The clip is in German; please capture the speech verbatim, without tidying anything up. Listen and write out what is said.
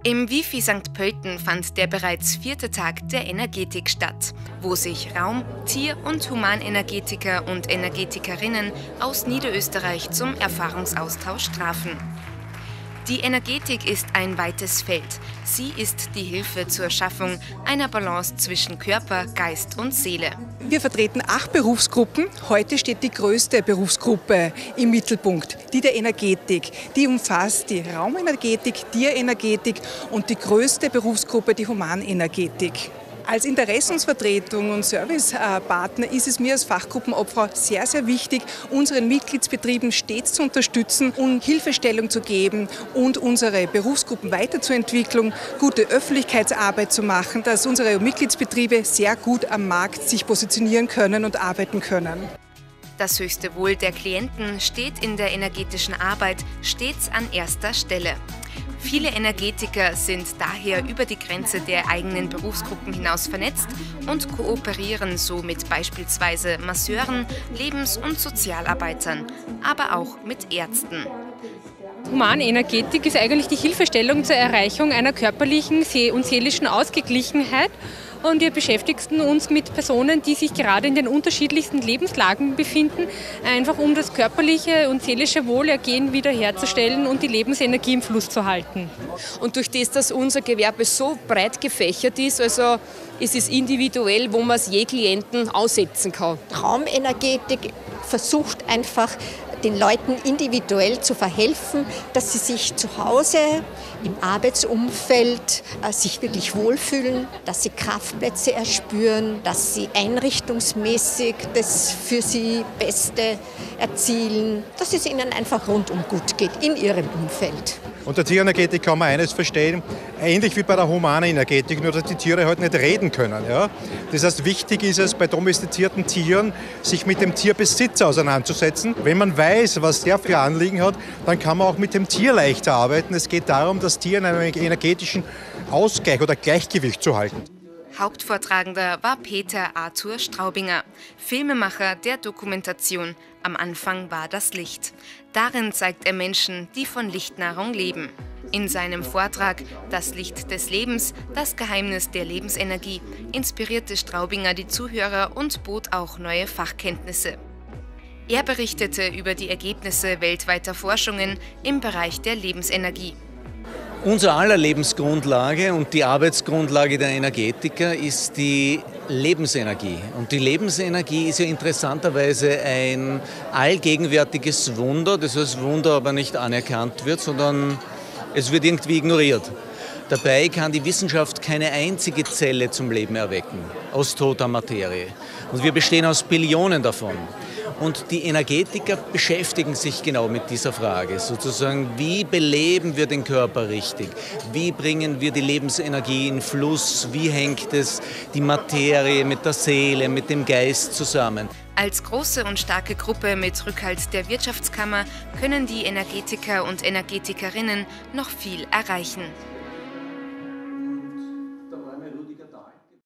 Im Wifi Sankt Pölten fand der bereits vierte Tag der Energetik statt, wo sich Raum-, Tier- und Humanenergetiker und Energetikerinnen aus Niederösterreich zum Erfahrungsaustausch trafen. Die Energetik ist ein weites Feld. Sie ist die Hilfe zur Schaffung einer Balance zwischen Körper, Geist und Seele. Wir vertreten acht Berufsgruppen. Heute steht die größte Berufsgruppe im Mittelpunkt, die der Energetik. Die umfasst die Raumenergetik, Tierenergetik und die größte Berufsgruppe, die Humanenergetik. Als Interessensvertretung und Servicepartner ist es mir als Fachgruppenobfrau sehr, sehr wichtig, unseren Mitgliedsbetrieben stets zu unterstützen und Hilfestellung zu geben und unsere Berufsgruppen weiterzuentwickeln, gute Öffentlichkeitsarbeit zu machen, dass unsere Mitgliedsbetriebe sehr gut am Markt sich positionieren können und arbeiten können. Das höchste Wohl der Klienten steht in der energetischen Arbeit stets an erster Stelle. Viele Energetiker sind daher über die Grenze der eigenen Berufsgruppen hinaus vernetzt und kooperieren so mit beispielsweise Masseuren, Lebens- und Sozialarbeitern, aber auch mit Ärzten. Humanenergetik ist eigentlich die Hilfestellung zur Erreichung einer körperlichen und seelischen Ausgeglichenheit. Und wir beschäftigen uns mit Personen, die sich gerade in den unterschiedlichsten Lebenslagen befinden, einfach um das körperliche und seelische Wohlergehen wiederherzustellen und die Lebensenergie im Fluss zu halten. Und durch das, dass unser Gewerbe so breit gefächert ist, also ist es individuell, wo man es je Klienten aussetzen kann. Raumenergetik versucht einfach, den Leuten individuell zu verhelfen, dass sie sich zu Hause im Arbeitsumfeld äh, sich wirklich wohlfühlen, dass sie Kraftplätze erspüren, dass sie einrichtungsmäßig das für sie Beste erzielen, dass es ihnen einfach rundum gut geht in ihrem Umfeld. Unter Tierenergetik kann man eines verstehen, ähnlich wie bei der Humanenergetik, nur dass die Tiere halt nicht reden können. Ja? Das heißt, wichtig ist es bei domestizierten Tieren, sich mit dem Tierbesitzer auseinanderzusetzen. Wenn man weiß, was der für Anliegen hat, dann kann man auch mit dem Tier leichter arbeiten. Es geht darum, das Tier in einem energetischen Ausgleich oder Gleichgewicht zu halten. Hauptvortragender war Peter Arthur Straubinger, Filmemacher der Dokumentation Am Anfang war das Licht. Darin zeigt er Menschen, die von Lichtnahrung leben. In seinem Vortrag Das Licht des Lebens, das Geheimnis der Lebensenergie inspirierte Straubinger die Zuhörer und bot auch neue Fachkenntnisse. Er berichtete über die Ergebnisse weltweiter Forschungen im Bereich der Lebensenergie. Unser aller Lebensgrundlage und die Arbeitsgrundlage der Energetiker ist die Lebensenergie. Und die Lebensenergie ist ja interessanterweise ein allgegenwärtiges Wunder, das als Wunder aber nicht anerkannt wird, sondern es wird irgendwie ignoriert. Dabei kann die Wissenschaft keine einzige Zelle zum Leben erwecken, aus toter Materie. Und wir bestehen aus Billionen davon. Und die Energetiker beschäftigen sich genau mit dieser Frage, sozusagen, wie beleben wir den Körper richtig, wie bringen wir die Lebensenergie in Fluss, wie hängt es die Materie mit der Seele, mit dem Geist zusammen. Als große und starke Gruppe mit Rückhalt der Wirtschaftskammer können die Energetiker und Energetikerinnen noch viel erreichen.